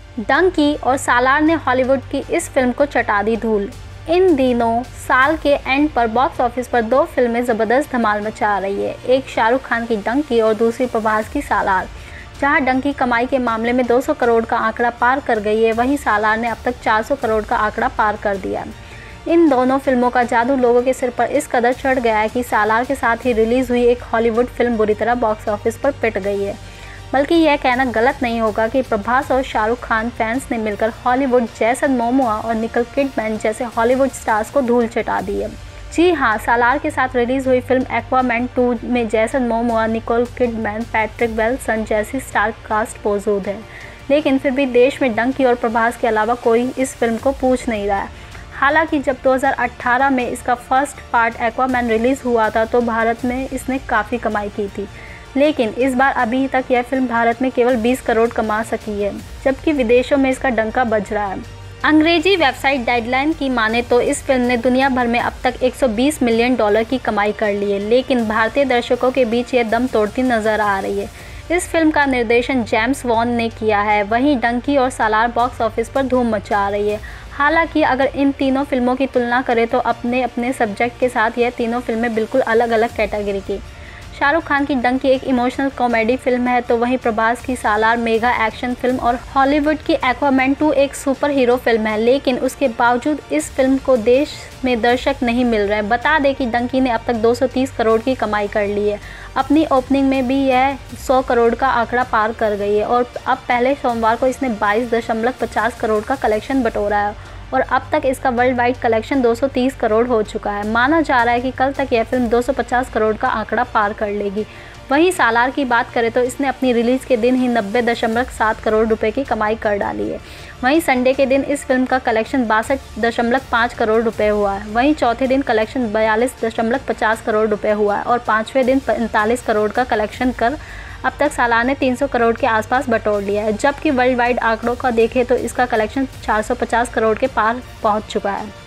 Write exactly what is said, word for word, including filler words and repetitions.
डंकी और सालार ने हॉलीवुड की इस फिल्म को चटा दी धूल। इन दिनों साल के एंड पर बॉक्स ऑफिस पर दो फिल्में ज़बरदस्त धमाल मचा रही है, एक शाहरुख खान की डंकी और दूसरी प्रभास की सालार। जहां डंकी कमाई के मामले में दो सौ करोड़ का आंकड़ा पार कर गई है, वहीं सालार ने अब तक चार सौ करोड़ का आंकड़ा पार कर दिया। इन दोनों फिल्मों का जादू लोगों के सिर पर इस कदर चढ़ गया है कि सालार के साथ ही रिलीज़ हुई एक हॉलीवुड फिल्म बुरी तरह बॉक्स ऑफिस पर पिट गई है। बल्कि यह कहना गलत नहीं होगा कि प्रभास और शाहरुख खान फैंस ने मिलकर हॉलीवुड जैसन मोमोआ और निकोल किडमैन जैसे हॉलीवुड स्टार्स को धूल चटा दी है। जी हाँ, सालार के साथ रिलीज़ हुई फिल्म एक्वामैन टू में Jason Momoa, Nicole Kidman, Patrick Wilson जैसी स्टार कास्ट मौजूद है, लेकिन फिर भी देश में डंकी और प्रभास के अलावा कोई इस फिल्म को पूछ नहीं रहा है। हालांकि जब दो हज़ार अठारह में इसका फर्स्ट पार्ट एक्वामैन रिलीज़ हुआ था तो भारत में इसने काफ़ी कमाई की थी, लेकिन इस बार अभी तक यह फिल्म भारत में केवल बीस करोड़ कमा सकी है, जबकि विदेशों में इसका डंका बज रहा है। अंग्रेजी वेबसाइट डेडलाइन की माने तो इस फिल्म ने दुनिया भर में अब तक एक सौ बीस मिलियन डॉलर की कमाई कर ली है, लेकिन भारतीय दर्शकों के बीच यह दम तोड़ती नजर आ रही है। इस फिल्म का निर्देशन जेम्स वॉन ने किया है, वहीं डंकी और सालार बॉक्स ऑफिस पर धूम मचा रही है। हालांकि अगर इन तीनों फिल्मों की तुलना करें तो अपने अपने सब्जेक्ट के साथ यह तीनों फिल्में बिल्कुल अलग अलग कैटेगरी की। शाहरुख खान की डंकी एक इमोशनल कॉमेडी फिल्म है, तो वहीं प्रभास की सालार मेगा एक्शन फिल्म और हॉलीवुड की एक्वामैन टू एक सुपर हीरो फिल्म है, लेकिन उसके बावजूद इस फिल्म को देश में दर्शक नहीं मिल रहे हैं। बता दें कि डंकी ने अब तक दो सौ तीस करोड़ की कमाई कर ली है। अपनी ओपनिंग में भी यह सौ करोड़ का आंकड़ा पार कर गई है और अब पहले सोमवार को इसने बाईस दशमलव पचास करोड़ का कलेक्शन बटोरा है और अब तक इसका वर्ल्ड वाइड कलेक्शन दो सौ तीस करोड़ हो चुका है। माना जा रहा है कि कल तक यह फिल्म दो सौ पचास करोड़ का आंकड़ा पार कर लेगी। वहीं सालार की बात करें तो इसने अपनी रिलीज़ के दिन ही नब्बे दशमलव सात करोड़ रुपए की कमाई कर डाली है। वहीं संडे के दिन इस फिल्म का कलेक्शन बासठ दशमलव पाँच करोड़ रुपए हुआ है। वहीं चौथे दिन कलेक्शन बयालीस दशमलव पचास करोड़ रुपए हुआ है और पाँचवें दिन पैंतालीस करोड़ का कलेक्शन कर अब तक सालार ने तीन सौ करोड़ के आसपास बटोर लिया है, जबकि वर्ल्ड वाइड आंकड़ों का देखें तो इसका कलेक्शन चार सौ पचास करोड़ के पार पहुंच चुका है।